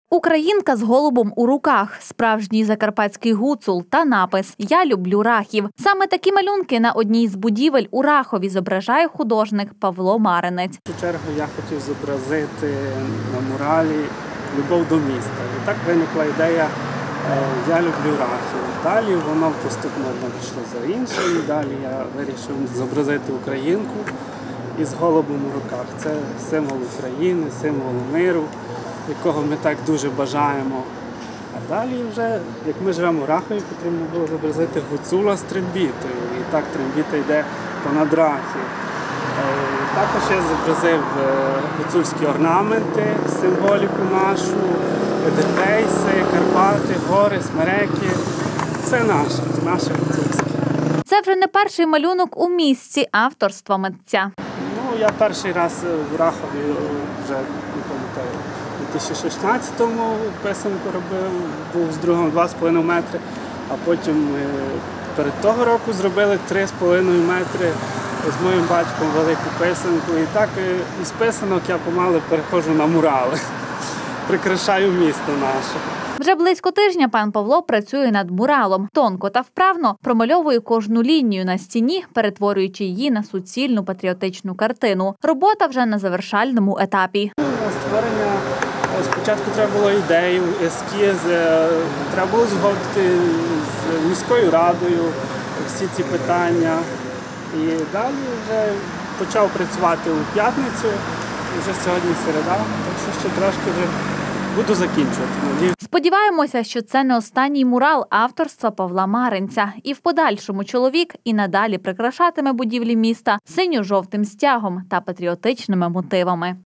Українка з голубом у руках, справжній закарпатський гуцул та напис «Я люблю рахів». Саме такі малюнки на одній з будівель у Рахові зображає художник Павло Маринець. В першу чергу я хотів зобразити на муралі любов до міста. І так виникла ідея «Я люблю рахів». Далі воно поступно пішло за іншим. Далі я вирішив зобразити українку із голубом у руках. Це символ України, символ миру, якого ми так дуже бажаємо. А далі вже, як ми живемо у Рахові, потрібно було зобразити гуцула з трембітою. І так трембіта йде понад Рахів. Також я зобразив гуцульські орнаменти, символіку нашу, Едельвейси, Карпати, гори, смереки. Все наше гуцульське. Це вже не перший малюнок у місці авторства митця. Я перший раз в Рахові вже, не пам'ятаю, у 2016-му писанку робив, був з другом 2,5 метри, а потім перед того року зробили 3,5 метри з моїм батьком велику писанку. І так із писанок я помалу переходжу на мурали, прикрашаю місто наше. Вже близько тижня пан Павло працює над муралом. Тонко та вправно промальовує кожну лінію на стіні, перетворюючи її на суцільну патріотичну картину. Робота вже на завершальному етапі. На створення спочатку треба було ідею, ескіз, треба було згодити з міською радою всі ці питання. І далі вже почав працювати у п'ятницю, вже сьогодні середа, так що ще трошки вже буду закінчувати. Сподіваємося, що це не останній мурал авторства Павла Маринця. І в подальшому чоловік і надалі прикрашатиме будівлі міста синьо-жовтим стягом та патріотичними мотивами.